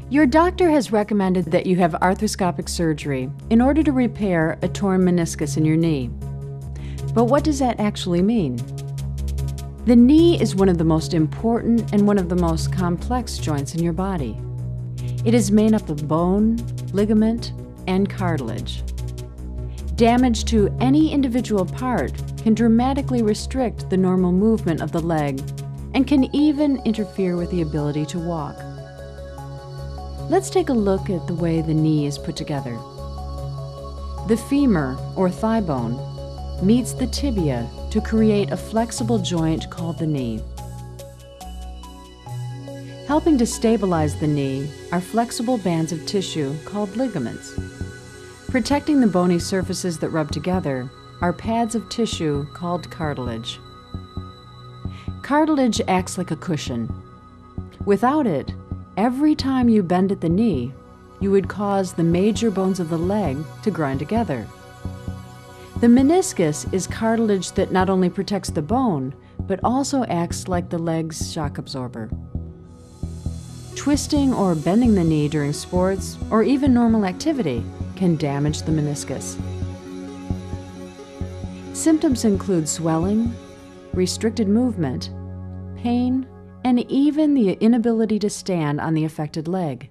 Your doctor has recommended that you have arthroscopic surgery in order to repair a torn meniscus in your knee. But what does that actually mean? The knee is one of the most important and one of the most complex joints in your body. It is made up of bone, ligament, and cartilage. Damage to any individual part can dramatically restrict the normal movement of the leg and can even interfere with the ability to walk. Let's take a look at the way the knee is put together. The femur, or thigh bone, meets the tibia to create a flexible joint called the knee. Helping to stabilize the knee are flexible bands of tissue called ligaments. Protecting the bony surfaces that rub together are pads of tissue called cartilage. Cartilage acts like a cushion. Without it, every time you bend at the knee, you would cause the major bones of the leg to grind together. The meniscus is cartilage that not only protects the bone, but also acts like the leg's shock absorber. Twisting or bending the knee during sports or even normal activity can damage the meniscus. Symptoms include swelling, restricted movement, pain, and even the inability to stand on the affected leg.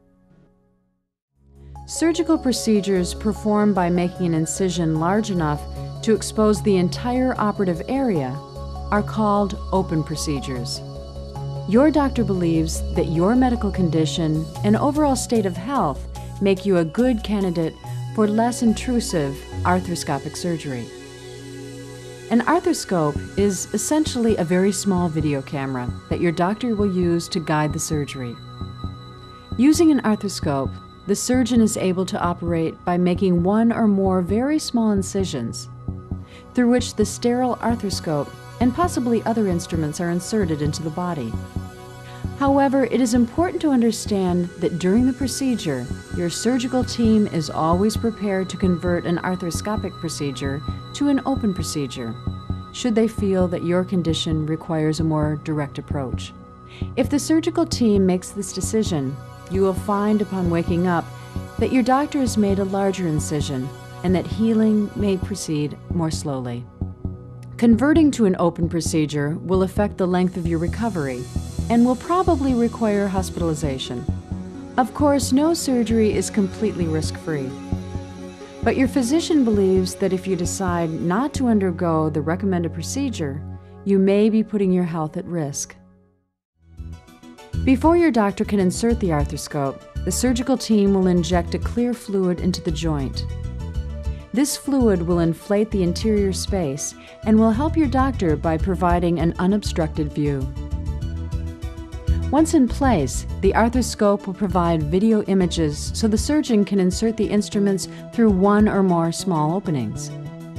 Surgical procedures performed by making an incision large enough to expose the entire operative area are called open procedures. Your doctor believes that your medical condition and overall state of health make you a good candidate for less intrusive arthroscopic surgery. An arthroscope is essentially a very small video camera that your doctor will use to guide the surgery. Using an arthroscope, the surgeon is able to operate by making one or more very small incisions, through which the sterile arthroscope and possibly other instruments are inserted into the body. However, it is important to understand that during the procedure, your surgical team is always prepared to convert an arthroscopic procedure to an open procedure, should they feel that your condition requires a more direct approach. If the surgical team makes this decision, you will find upon waking up that your doctor has made a larger incision and that healing may proceed more slowly. Converting to an open procedure will affect the length of your recovery and will probably require hospitalization. Of course, no surgery is completely risk-free, but your physician believes that if you decide not to undergo the recommended procedure, you may be putting your health at risk. Before your doctor can insert the arthroscope, the surgical team will inject a clear fluid into the joint. This fluid will inflate the interior space and will help your doctor by providing an unobstructed view. Once in place, the arthroscope will provide video images so the surgeon can insert the instruments through one or more small openings.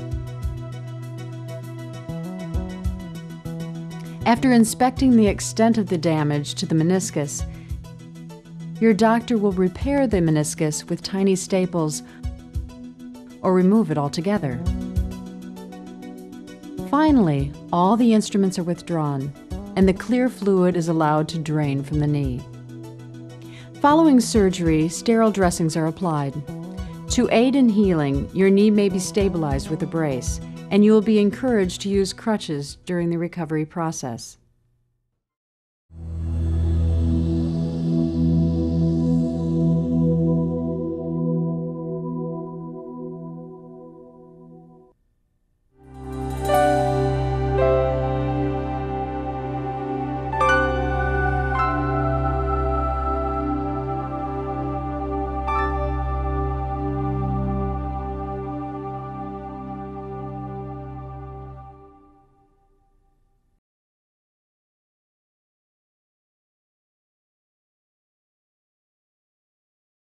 After inspecting the extent of the damage to the meniscus, your doctor will repair the meniscus with tiny staples or remove it altogether. Finally, all the instruments are withdrawn and the clear fluid is allowed to drain from the knee. Following surgery, sterile dressings are applied. To aid in healing, your knee may be stabilized with a brace, and you will be encouraged to use crutches during the recovery process.